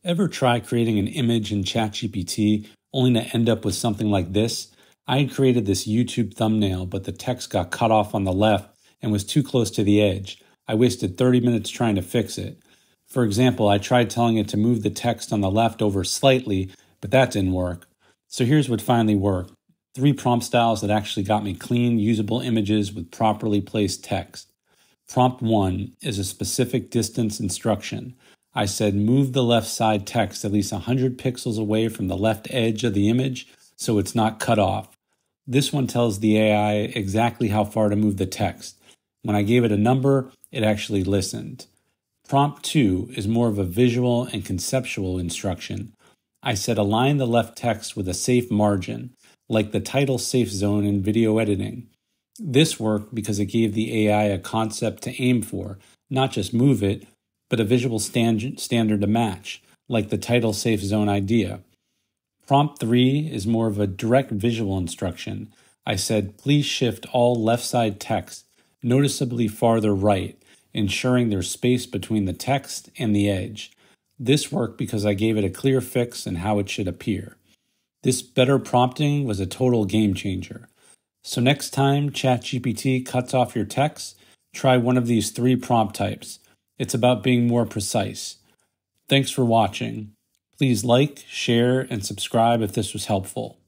Ever try creating an image in ChatGPT only to end up with something like this? I had created this YouTube thumbnail, but the text got cut off on the left and was too close to the edge. I wasted 30 minutes trying to fix it. For example, I tried telling it to move the text on the left over slightly, but that didn't work. So here's what finally worked. 3 prompt styles that actually got me clean, usable images with properly placed text. Prompt 1 is a specific distance instruction. I said move the left side text at least 100 pixels away from the left edge of the image so it's not cut off. This one tells the AI exactly how far to move the text. When I gave it a number, it actually listened. Prompt 2 is more of a visual and conceptual instruction. I said align the left text with a safe margin, like the title safe zone in video editing. This worked because it gave the AI a concept to aim for, not just move it, but a visual standard to match, like the title safe zone idea. Prompt 3 is more of a direct visual instruction. I said, please shift all left side text noticeably farther right, ensuring there's space between the text and the edge. This worked because I gave it a clear fix and how it should appear. This better prompting was a total game changer. So next time ChatGPT cuts off your text, try one of these 3 prompt types. It's about being more precise. Thanks for watching. Please like, share, and subscribe if this was helpful.